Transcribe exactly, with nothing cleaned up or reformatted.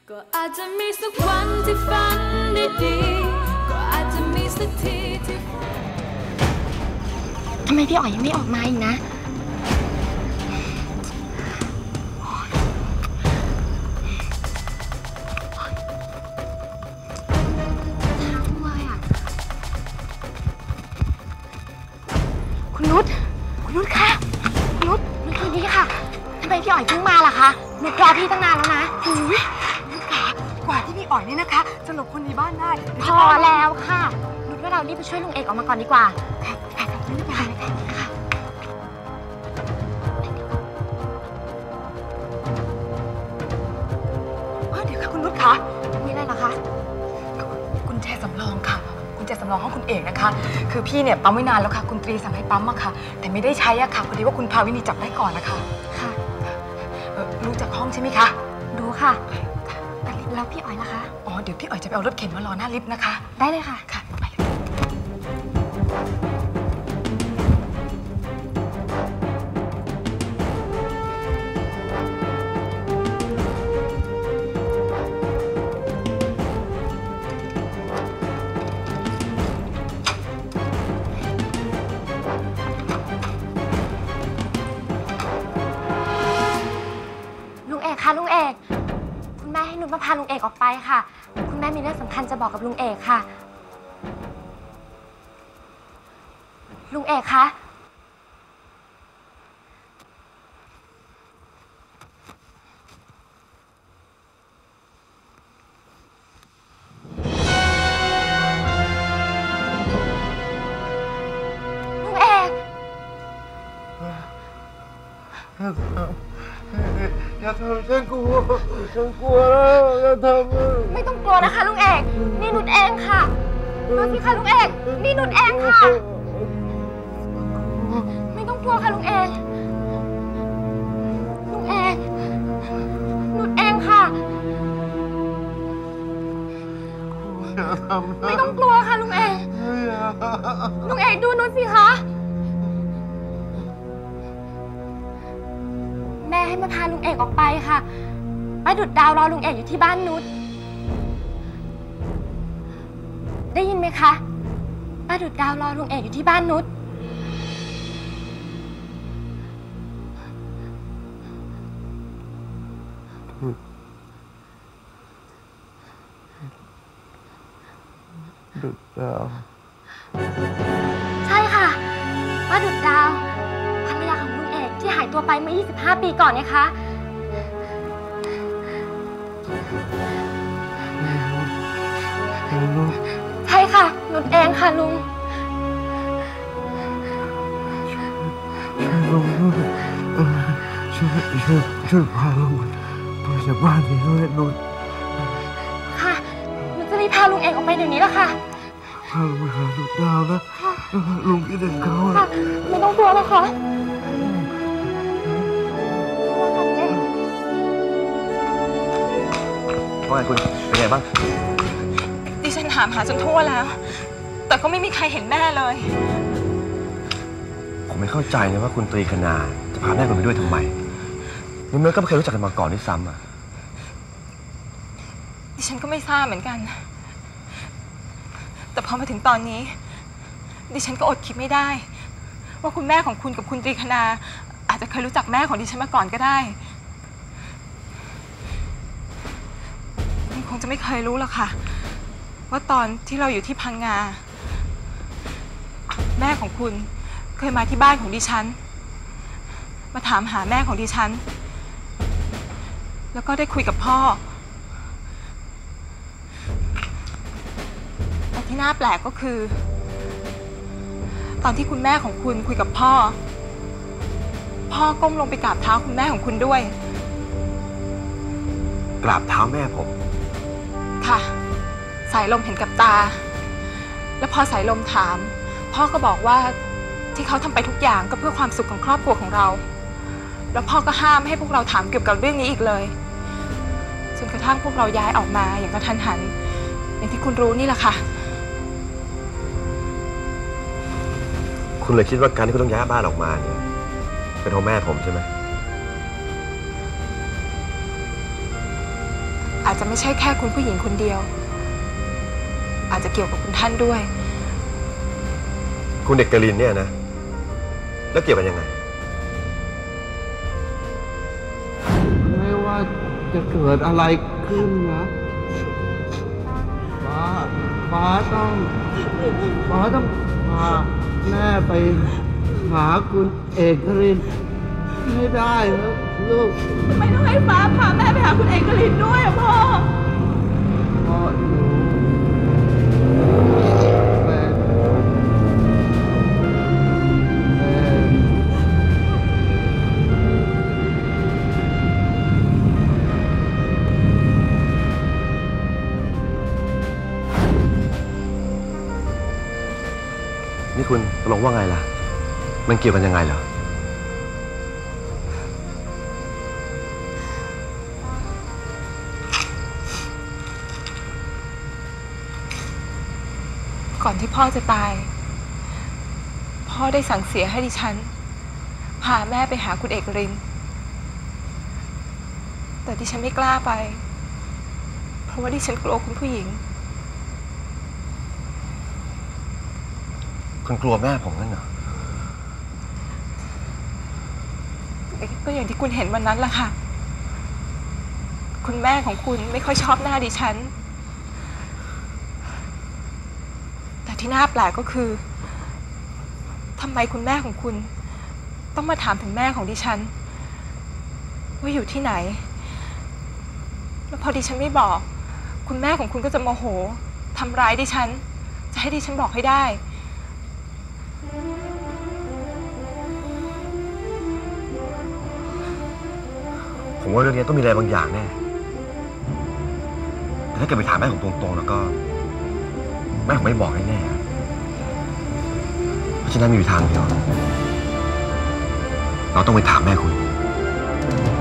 ก็อาจจะมีสักวันที่ฝันได้ดีก็อาจจะมีสักทีที่ทำไมพี่อ๋อยยังไม่ออกมาอีกนะคุณนุชคุณนุชค่ะคุณนุชนุชคืนนี้ค่ะทำไมพี่อ๋อยเพิ่งมาล่ะคะนุชรอพี่ตั้งนานแล้วนะอุ้ยนุชค่ะกว่าที่พี่อ๋อยนี่นะคะจะหลบคนในบ้านได้พอแล้วค่ะนุชว่าเรารีบไปช่วยลุงเอกออกมาก่อนดีกว่าค่ะค่ะค่ะนุชไปค่ะค่ะเดี๋ยวค่ะคุณนุชค่ะมีอะไรเหรอคะกุญแจสำรองค่ะกุญแจสำรองห้องคุณเอกนะคะคือพี่เนี่ยปั๊มไว้นานแล้วค่ะคุณตรีสั่งให้ปั๊มมาค่ะแต่ไม่ได้ใช้อะค่ะพอดีว่าคุณภาวินีจับได้ก่อนนะคะค่ะรู้จักห้องใช่ไหมคะรู้ค่ะแล้วพี่อ๋อยล่ะคะอ๋อเดี๋ยวพี่อ๋อยจะไปเอารถเข็นมารอหน้าลิฟต์นะคะได้เลยค่ะค่ะไปเลยลุงเอกค่ะลุงเอกคุณแม่ให้นุชมาพาลุงเอกออกไปค่ะคุณแม่มีเรื่องสำคัญจะบอกกับลุงเอกค่ะลุงเอกคะลุงเอกอย่าทำฉันกลัวฉันกลัวแล้วอย่าทำไม่ต้องกลัวนะคะลุงเอกนี่นุชเองค่ะดูสิคะลุงเอกนี่นุชเองค่ะไม่ต้องกลัวค่ะลุงเอกลุงเอกนุชเองค่ะไม่ต้องกลัวค่ะลุงเอกลุงเอกดูนุชสิคะแม่ให้มาพาลุงเอกออกไปค่ะป้าดุดดาวรอลุงเอกอยู่ที่บ้านนุชได้ยินไหมคะป้าดุดดาวรอลุงเอกอยู่ที่บ้านนุชดุดดาวใช่ค่ะป้าดุดดาวภรรยาของลุงเอกที่หายตัวไปเมื่อยี่สิบห้าปีก่อนนะคะใช่ค่ะนุชเองค่ะลุงช่วยลุงด้วยช่วยช่วยช่วยพาลุงไปจากบ้านนี้ด้วยนุชค่ะนุชจะรีบพาลุงเอกออกไปเดี๋ยวนี้แล้วค่ะพาลุงไปหาดุดดาวนะลุงคิดถึงเขาค่ะไม่ต้องกลัวนะคะว่าไงคุณเป็นไงบ้างดิฉันถามหาจนทั่วแล้วแต่ก็ไม่มีใครเห็นแม่เลยผมไม่เข้าใจเลยว่าคุณตรีคณาจะพาแม่คุณไปด้วยทำไมในเมื่อก็ไม่เคยรู้จักกันมาก่อนด้วยซ้ำอ่ะดิฉันก็ไม่ทราบเหมือนกันแต่พอมาถึงตอนนี้ดิฉันก็อดคิดไม่ได้ว่าคุณแม่ของคุณกับคุณตรีคณาอาจจะเคยรู้จักแม่ของดิฉันมาก่อนก็ได้คุณคงจะไม่เคยรู้หรอกค่ะว่าตอนที่เราอยู่ที่พังงาแม่ของคุณเคยมาที่บ้านของดิฉันมาถามหาแม่ของดิฉันแล้วก็ได้คุยกับพ่อแต่ที่น่าแปลกก็คือตอนที่คุณแม่ของคุณคุยกับพ่อพ่อก้มลงไปกราบเท้าคุณแม่ของคุณด้วยกราบเท้าแม่ผมค่ะสายลมเห็นกับตาแล้วพอสายลมถามพ่อก็บอกว่าที่เขาทำไปทุกอย่างก็เพื่อความสุขของครอบครัวของเราแล้วพ่อก็ห้ามให้พวกเราถามเกี่ยวกับเรื่องนี้อีกเลยจนกระทั่งพวกเราย้ายออกมาอย่างกระทันหันอย่างที่คุณรู้นี่แหละค่ะคุณเลยคิดว่าการที่คุณต้องย้ายบ้านออกมาเนี่ยเป็นเพราะแม่ผมใช่ไหมอาจจะไม่ใช่แค่คุณผู้หญิงคนเดียว อาจจะเกี่ยวกับคุณท่านด้วยคุณเด็กกลินเนี่ยนะ แล้วเกี่ยวกันยังไงไม่ว่าจะเกิดอะไรขึ้นนะฟ้าฟ้าต้องฟ้าต้องพาแม่ไปหาคุณเอกรินให้ได้นะลูกทำไมต้องให้ฟ้าพาแม่ไปหาคุณเอกลินด้วยอะพ่อพ่อหนูแฟนแฟนนี่คุณตกลงว่าไงล่ะ มันเกี่ยวกันยังไงเหรอก่อนที่พ่อจะตาย พ่อได้สั่งเสียให้ดิฉัน พาแม่ไปหาคุณเอกริน แต่ดิฉันไม่กล้าไป เพราะว่าดิฉันกลัวคุณผู้หญิงคุณกลัวแม่ผมนั่นเหรอก็อย่างที่คุณเห็นวันนั้นแหละค่ะ คุณแม่ของคุณไม่ค่อยชอบหน้าดิฉัน แต่ที่น่าแปลกก็คือทำไมคุณแม่ของคุณ ต้องมาถามถึงแม่ของดิฉัน ว่าอยู่ที่ไหน แล้วพอดิฉันไม่บอก คุณแม่ของคุณก็จะโมโหทำร้ายดิฉัน จะให้ดิฉันบอกให้ได้ผมว่าเรื่องนี้ต้องมีอะไรบางอย่างแน่ แต่ถ้าเกิดไปถามแม่ผมตรงๆแล้วก็ แม่ผมไม่บอกแน่ๆเพราะฉะนั้นมีอยู่ทางเดียว เราต้องไปถามแม่คุณ